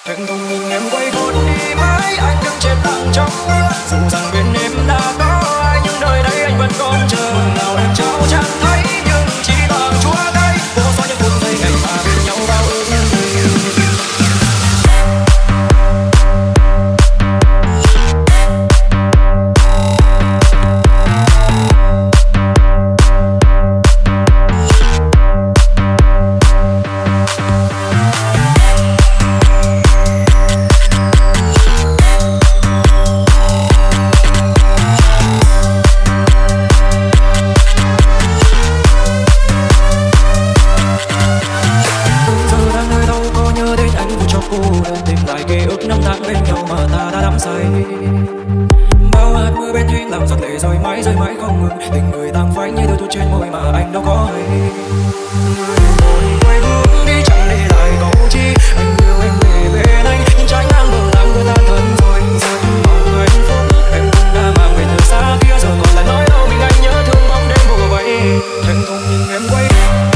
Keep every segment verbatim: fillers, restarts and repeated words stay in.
Hẹn thùng nhìn em quay phút đi mãi, anh đứng chết lặng trong mưa. Dù rằng bên em đã có ai nhưng nơi đây anh vẫn còn chờ. Nào em trao chẳng thấy nhưng chỉ bằng chúa tay vô số những phút giây ngày mà bên nhau bao ước nguyện. Bao hạt mưa bên duyên làm giọt lệ rơi mãi rơi mãi không ngừng. Tình người tàn phai như đôi thuốc trên môi mà anh đâu có hay. Người quay hướng đi chẳng để lại câu chi. Anh yêu em về bên anh nhưng trái ngang bờ làm người ta thân rồi. Giấc mộng hạnh phúc em cũng đã mang về từ xa kia giờ còn lại nói đâu mình anh nhớ thương bóng đêm vô vậy. Thẹn thùng nhìn em quay.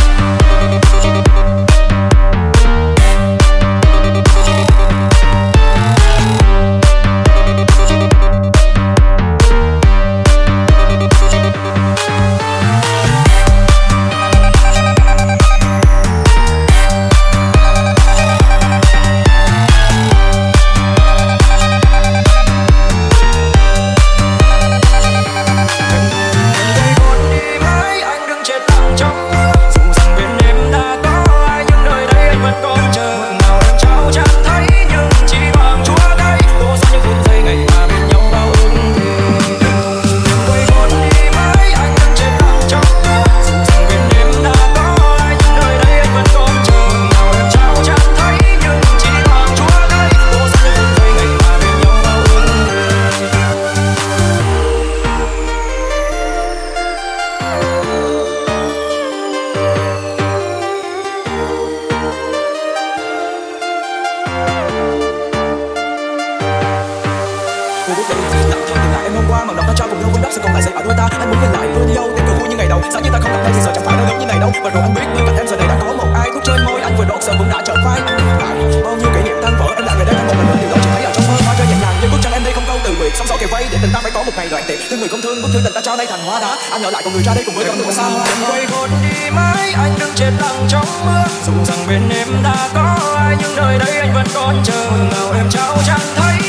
Cô bước đến thì lặng thầm tìm lại em hôm qua, màn đọc ta trao cùng nhau vun đắp sự còn lại dày ở đôi ta. Anh muốn nhìn lại luôn lâu tiếng cười vui như ngày đầu. Giá như ta không gặp em thì giờ chẳng phải đâu giống như này đâu. Và rồi anh biết bên cạnh em giờ này đã có một ai thuốc trên môi anh vừa đốt giờ cũng đã trở vai. Lại bao nhiêu kỷ niệm tan vỡ em lại về đây một lần nữa điều đó chỉ thấy ở trong mơ. Hoa rơi nhẹ nhàng như bức tranh em đây không câu từ biệt. Sóng gió kề vây để tình ta phải có một ngày đoạn tuyệt. Thương người không thương bức thư tình ta trao đây thành hóa đá. Anh ở lại cùng người ra đây cùng với con đường xa hoa. Quay hôn đi mãi anh đứng chết lặng trong mưa. Dù rằng bên em đã có ai nhưng nơi đây anh vẫn còn chờ. Nào em trao chẳng thấy